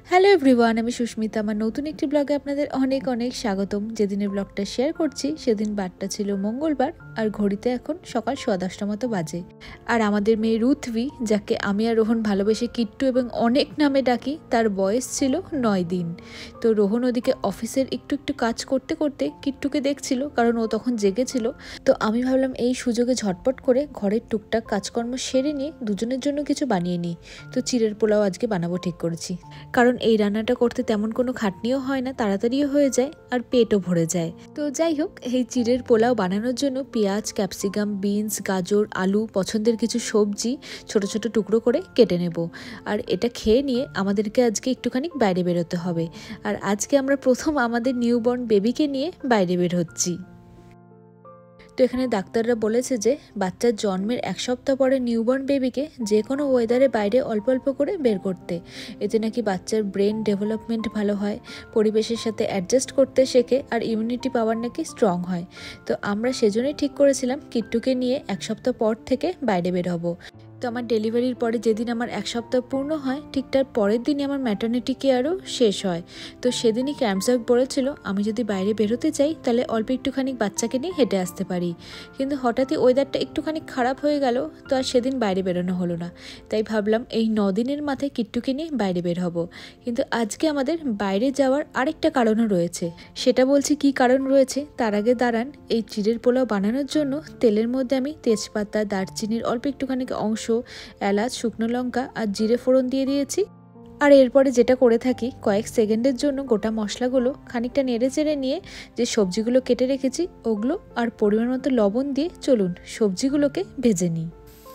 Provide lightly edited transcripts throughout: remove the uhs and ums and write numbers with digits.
Hello everyone, আমি সুস্মিতা। আমার নতুন একটি ব্লগে আপনাদের অনেক অনেক স্বাগতম। যেদিনের ব্লগটা শেয়ার করছি সেদিন বারটা ছিল মঙ্গলবার, আর ঘড়িতে এখন সকাল 10:15 মতো বাজে। আর আমাদের মেয়ে রুথভি, যাকে আমি আর রোহন ভালোবেসে কিট্টু এবং অনেক নামে ডাকি, তার বয়স ছিল 9 দিন। তো রোহন ওদিকে অফিসের একটু একটু কাজ করতে করতে কিট্টুকে দেখছিল, কারণ ও তখন জেগেছিল। তো আমি ভাবলাম এই সুযোগে ঝটপট করে ঘরের টুকটাক কাজকর্ম সেরে নিয়ে দুজনের জন্য কিছু বানিয়ে নিই। তো চিড়ের পোলাও আজকে বানাবো ঠিক করেছি, কারণ এই রান্নাটা করতে তেমন কোনো খাটনিও হয় না, তাড়াতাড়িও হয়ে যায় আর পেটও ভরে যায়। তো যাই হোক, এই চিড়ের পোলাও বানানোর জন্য পেঁয়াজ, ক্যাপসিকাম, বিনস, গাজর, আলু, পছন্দের কিছু সবজি ছোট ছোট টুকরো করে কেটে নেব। আর এটা খেয়ে নিয়ে আমাদেরকে আজকে একটুখানি বাইরে বেরোতে হবে। আর আজকে আমরা প্রথম আমাদের নিউবর্ন বেবিকে নিয়ে বাইরে বের হচ্ছি। তো এখানে ডাক্তাররা বলেছে যে বাচ্চার জন্মের 1 সপ্তাহ পরে নিউবর্ন বেবিকে যে কোনো ওয়েদারে বাইরে অল্প অল্প করে বের করতে। এতে নাকি বাচ্চার ব্রেন ডেভেলপমেন্ট ভালো হয়, পরিবেশের সাথে অ্যাডজাস্ট করতে শেখে, আর ইমিউনিটি পাওয়ার নাকি স্ট্রং হয়। তো আমরা সেজন্যই ঠিক করেছিলাম কিট্টুকে নিয়ে 1 সপ্তাহ পর থেকে বাইরে বের হব। তো আমার ডেলিভারির পরে যেদিন আমার 1 সপ্তাহ পূর্ণ হয়, ঠিক তার পরের দিনই আমার ম্যাটারনিটি কেয়ারও শেষ হয়। তো সেদিনই ক্যাম্পসাক বলেছিল আমি যদি বাইরে বেরোতে চাই তাহলে অল্প একটুখানি বাচ্চাকে নিয়ে হেঁটে আসতে পারি। কিন্তু হঠাৎই ওয়েদারটা একটুখানি খারাপ হয়ে গেল, তো আর সেদিন বাইরে বেরোনো হলো না। তাই ভাবলাম এই 9 দিনের মাথায় কিট্টুকে নিয়ে বাইরে বের হব। কিন্তু আজকে আমাদের বাইরে যাওয়ার আরেকটা কারণও রয়েছে। সেটা বলছি কি কারণ রয়েছে, তার আগে দাঁড়ান। এই চিড়ের পোলাও বানানোর জন্য তেলের মধ্যে আমি তেজপাতা, দারচিনির অল্প একটুখানি অংশ, এলাচ, শুকনো লঙ্কা আর জিরে ফোড়ন দিয়ে দিয়েছি। আর এরপরে যেটা করে থাকি, কয়েক সেকেন্ডের জন্য গোটা মশলাগুলো খানিকটা নেড়ে চেড়ে নিয়ে যে সবজিগুলো কেটে রেখেছি ওগুলো আর পরিমাণ মতো লবণ দিয়ে চলুন সবজিগুলোকে ভেজে নিই।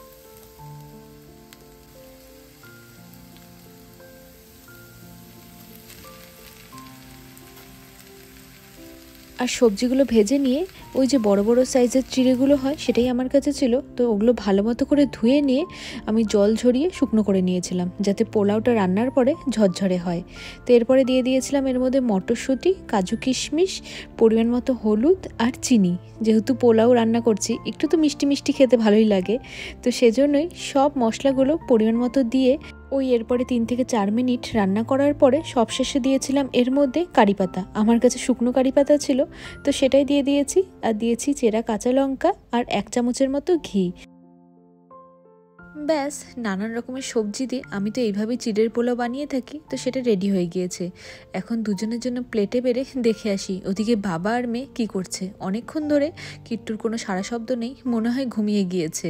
আর সবজিগুলো ভেজে নিয়ে ওই যে বড় বড় সাইজের চিড়েগুলো হয় সেটাই আমার কাছে ছিল, তো ওগুলো ভালো মতো করে ধুয়ে নিয়ে আমি জল ঝরিয়ে শুকনো করে নিয়েছিলাম, যাতে পোলাওটা রান্নার পরে ঝরঝরে হয়। তো এরপরে দিয়ে দিয়েছিলাম এর মধ্যে মটরশুঁটি, কাজু কিশমিশ, পরিমাণ মতো হলুদ আর চিনি। যেহেতু পোলাও রান্না করছি একটু তো মিষ্টি মিষ্টি খেতে ভালোই লাগে, তো সেজন্যই সব মশলাগুলো পরিমাণ মতো দিয়ে ওই এরপরে 3 থেকে 4 মিনিট রান্না করার পরে সবশেষে দিয়েছিলাম এর মধ্যে কারি পাতা। আমার কাছে শুকনো কারি পাতা ছিল, তো সেটাই দিয়ে দিয়েছি। আর দিয়েছি চেরা কাঁচা লঙ্কা আর 1 চামচের মতো ঘি। ব্যাস, নানান রকমের সবজি দিয়ে আমি তো এইভাবেই চিড়ের পোলাও বানিয়ে থাকি। তো সেটা রেডি হয়ে গিয়েছে। এখন দুজনের জন্য প্লেটে বেড়ে দেখে আসি ওদিকে বাবা আর মেয়ে কী করছে। অনেকক্ষণ ধরে কিট্টুর কোনো সাড়া শব্দ নেই, মনে হয় ঘুমিয়ে গিয়েছে।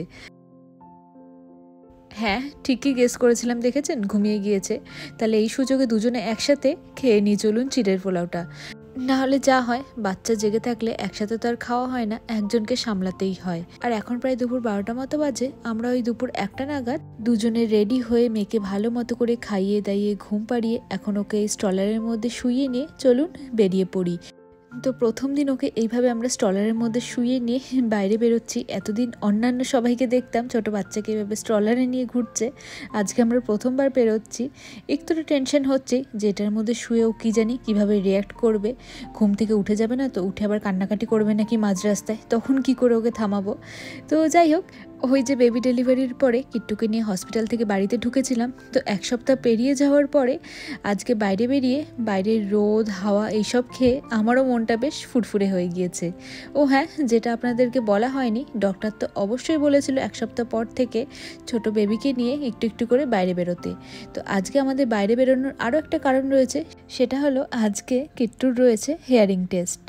হ্যাঁ, ঠিকই গেস করেছিলাম, দেখেছেন ঘুমিয়ে গিয়েছে। তাহলে এই সুযোগে দুজনে একসাথে খেয়ে নিয়ে চলুন চিড়ের পোলাওটা। না হলে যা হয়, বাচ্চা জেগে থাকলে একসাথে তো আর খাওয়া হয় না, একজনকে সামলাতেই হয়। আর এখন প্রায় দুপুর 12টা মতো বাজে। আমরা ওই দুপুর 1টা নাগাদ দুজনে রেডি হয়ে মেয়েকে ভালো মতো করে খাইয়ে দাইয়ে ঘুম পাড়িয়ে এখন ওকে এই স্ট্রলারের মধ্যে শুইয়ে নিয়ে চলুন বেরিয়ে পড়ি। তো প্রথম দিন ওকে এইভাবে আমরা স্ট্রলারের মধ্যে শুইয়ে নিয়ে বাইরে বেরোচ্ছি। এতদিন অন্যান্য সবাইকে দেখতাম ছোট বাচ্চাকে এভাবে স্ট্রলারে নিয়ে ঘুরছে, আজকে আমরা প্রথমবার বেরোচ্ছি। একটু টেনশন হচ্ছে যে এটার মধ্যে শুয়েও কী জানি কীভাবে রিয়্যাক্ট করবে। ঘুম থেকে উঠে যাবে না তো, উঠে আবার কান্নাকাটি করবে নাকি মাঝ রাস্তায়, তখন কি করে ওকে থামাবো। তো যাই হোক, ওই যে বেবি ডেলিভারির পরে কিট্টুকে নিয়ে হসপিটাল থেকে বাড়িতে ঢুকেছিলাম, তো 1 সপ্তাহ পেরিয়ে যাওয়ার পরে আজকে বাইরে বেরিয়ে বাইরের রোদ হাওয়া এইসব খেয়ে আমারও মনটা বেশ ফুরফুরে হয়ে গিয়েছে। ও হ্যাঁ, যেটা আপনাদেরকে বলা হয়নি, ডক্টর তো অবশ্যই বলেছিল 1 সপ্তাহ পর থেকে ছোট বেবিকে নিয়ে একটু একটু করে বাইরে বেরোতে। তো আজকে আমাদের বাইরে বেরোনোর আরও একটা কারণ রয়েছে, সেটা হলো আজকে কিট্টুর রয়েছে হেয়ারিং টেস্ট।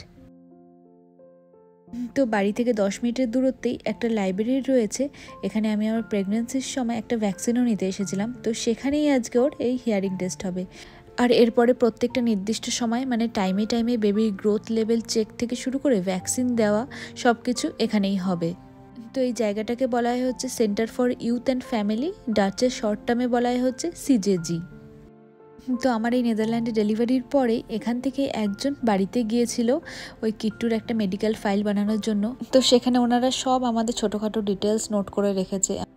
তো বাড়ি থেকে 10 মিনিটের দূরত্বেই একটা লাইব্রেরি রয়েছে। এখানে আমি আমার প্রেগনেন্সির সময় একটা ভ্যাকসিনও নিতে এসেছিলাম, তো সেখানেই আজকে ওর এই হিয়ারিং টেস্ট হবে। আর এরপরে প্রত্যেকটা নির্দিষ্ট সময় মানে টাইমে টাইমে বেবির গ্রোথ লেভেল চেক থেকে শুরু করে ভ্যাকসিন দেওয়া সব কিছু এখানেই হবে। তো এই জায়গাটাকে বলা হচ্ছে centre for youth and family, ডাচের শর্ট টার্মে বলা হচ্ছে সিজেজি। তো আমার এই নেদারল্যান্ডে ডেলিভারির পরে এখান থেকে একজন বাড়িতে গিয়েছিল ওই কিট্টুর একটা মেডিকেল ফাইল বানানোর জন্য। তো সেখানে ওনারা সব আমাদের ছোটোখাটো ডিটেলস নোট করে রেখেছে।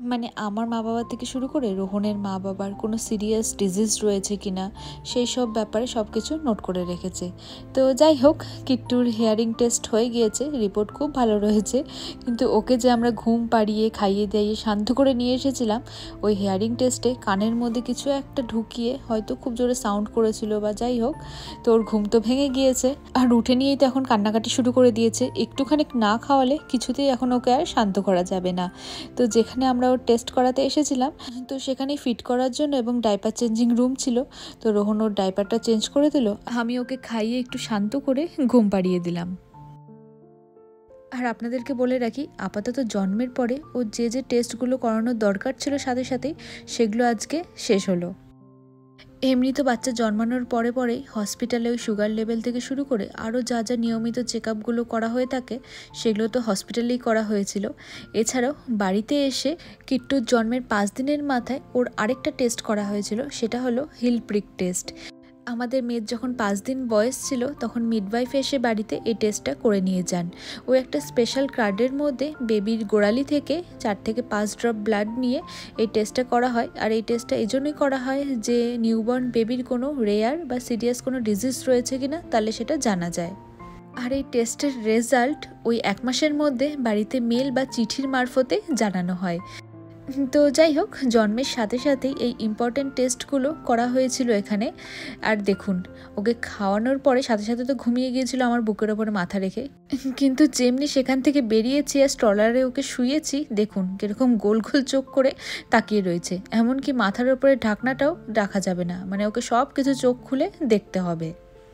মানে আমার মা বাবা থেকে শুরু করে রোহনের মা বাবার কোনো সিরিয়াস ডিজিজ রয়েছে কিনা সেই সব ব্যাপারে সব কিছু নোট করে রেখেছে। তো যাই হোক, কিট্টুর হেয়ারিং টেস্ট হয়ে গিয়েছে, রিপোর্ট খুব ভালো রয়েছে। কিন্তু ওকে যে আমরা ঘুম পাড়িয়ে খাইয়ে দাইয়ে শান্ত করে নিয়ে এসেছিলাম, ওই হেয়ারিং টেস্টে কানের মধ্যে কিছু একটা ঢুকিয়ে হয়তো খুব জোরে সাউন্ড করেছিল বা যাই হোক, তো ওর ঘুম তো ভেঙে গিয়েছে। আর উঠে নিয়েই তো এখন কান্নাকাটি শুরু করে দিয়েছে। একটুখানি না খাওয়ালে কিছুতেই এখন ওকে আর শান্ত করা যাবে না। তো যেখানে আমরা ওর টেস্ট করাতে এসেছিলাম, তো সেখানে ফিট করার জন্য এবং ডাইপার চেঞ্জিং রুম ছিল। তো রোহন ওর ডাইপারটা চেঞ্জ করে দিল, আমি ওকে খাইয়ে একটু শান্ত করে ঘুম পাড়িয়ে দিলাম। আর আপনাদেরকে বলে রাখি, আপাতত জন্মের পরে ও যে যে টেস্টগুলো করানোর দরকার ছিল সাথে সাথেই সেগুলো আজকে শেষ হলো। এমনি তো বাচ্চা জন্মানোর পরে পরেই হসপিটালে ওই সুগার লেভেল থেকে শুরু করে আরও যা যা নিয়মিত চেক আপগুলো করা হয়ে থাকে সেগুলো তো হসপিটালেই করা হয়েছিল। এছাড়াও বাড়িতে এসে কিট্টুর জন্মের 5 দিনের মাথায় ওর আরেকটা টেস্ট করা হয়েছিল, সেটা হলো হিল প্রিক টেস্ট। আমাদের মেয়ের যখন 5 দিন বয়স ছিল তখন মিডওয়াইফ এসে বাড়িতে এই টেস্টটা করে নিয়ে যান। ও একটা স্পেশাল কার্ডের মধ্যে বেবির গোড়ালি থেকে 4 থেকে 5 ড্রপ ব্লাড নিয়ে এই টেস্টটা করা হয়। আর এই টেস্টটা এই জন্যই করা হয় যে নিউবর্ন বেবির কোনো রেয়ার বা সিরিয়াস কোনো ডিজিজ রয়েছে কিনা তাহলে সেটা জানা যায়। আর এই টেস্টের রেজাল্ট ওই 1 মাসের মধ্যে বাড়িতে মেল বা চিঠির মারফতে জানানো হয়। তো যাই হোক, জন্মের সাথে সাথেই এই ইম্পর্টেন্ট টেস্টগুলো করা হয়েছিল এখানে। আর দেখুন, ওকে খাওয়ানোর পরে সাথে সাথে তো ঘুমিয়ে গিয়েছিল আমার বুকের ওপরে মাথা রেখে, কিন্তু যেমনি সেখান থেকে বেরিয়েছি আর স্ট্রলারে ওকে শুয়েছি, দেখুন কীরকম গোল গোল চোখ করে তাকিয়ে রয়েছে। এমনকি মাথার ওপরে ঢাকনাটাও রাখা যাবে না, মানে ওকে সব কিছু চোখ খুলে দেখতে হবে।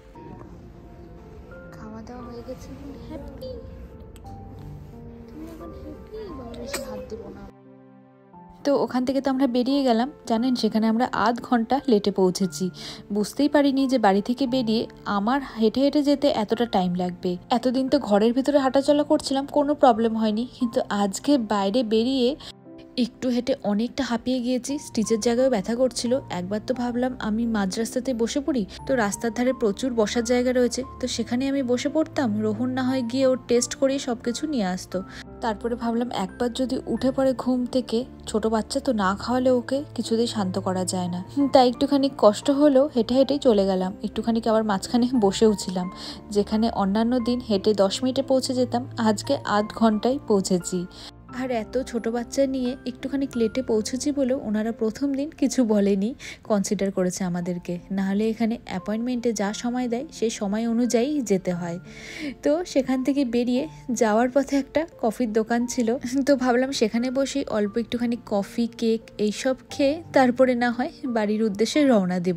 খাওয়া দাওয়া হয়ে গেছে, হ্যাপি? তুমি এখন হ্যাপি? বাবা বেশি হাত দেবো না। তো ওখান থেকে তো আমরা বেরিয়ে গেলাম। জানেন, সেখানে আমরা আধ ঘন্টা লেটে পৌঁছেছি। বুঝতেই পারিনি যে বাড়ি থেকে বেরিয়ে আমার হেঁটে হেঁটে যেতে এতটা টাইম লাগবে। এতদিন তো ঘরের ভিতরে হাঁটাচলা করছিলাম, কোনো প্রবলেম হয়নি, কিন্তু আজকে বাইরে বেরিয়ে একটু হেঁটে অনেকটা হাঁপিয়ে গিয়েছি। স্টিচের জায়গায় ব্যথা করছিল। একবার তো ভাবলাম আমি মাঝ রাস্তাতে বসে পড়ি, তো রাস্তার ধারে প্রচুর বসার জায়গা রয়েছে, তো সেখানে আমি বসে পড়তাম, রোহন না হয় গিয়ে ওর টেস্ট করিয়ে সব কিছু নিয়ে আসতো। তারপরে ভাবলাম একবার যদি উঠে পড়ে ঘুম থেকে, ছোট বাচ্চা তো না খাওয়ালে ওকে কিছুতেই শান্ত করা যায় না। তাই একটুখানি কষ্ট হলেও হেঁটে হেঁটেই চলে গেলাম। একটুখানি আবার মাঝখানে বসেও ছিলাম। যেখানে অন্যান্য দিন হেঁটে 10 মিনিটে পৌঁছে যেতাম, আজকে আধ ঘন্টায় পৌঁছেছি। আর এত ছোট বাচ্চা নিয়ে একটুখানি লেটে পৌঁছেছি বলেও ওনারা প্রথম দিন কিছু বলেনি, কনসিডার করেছে আমাদেরকে। নাহলে এখানে অ্যাপয়েন্টমেন্টে যা সময় দেয় সেই সময় অনুযায়ী যেতে হয়। তো সেখান থেকে বেরিয়ে যাওয়ার পথে একটা কফির দোকান ছিল, তো ভাবলাম সেখানে বসে অল্প একটুখানি কফি, কেক এইসব খেয়ে তারপরে না হয় বাড়ির উদ্দেশ্যে রওনা দেব।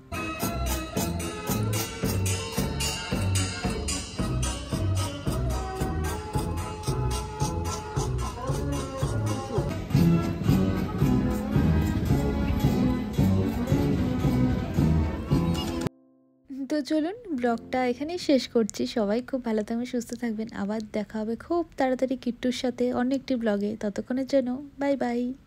তো চলুন, ব্লগটা এখানেই শেষ করছি। সবাই খুব ভালো থাকবেন, সুস্থ থাকবেন। আবার দেখা হবে খুব তাড়াতাড়ি কিট্টুর সাথে অন্য একটি ব্লগে। ততক্ষণের জন্য বাই বাই।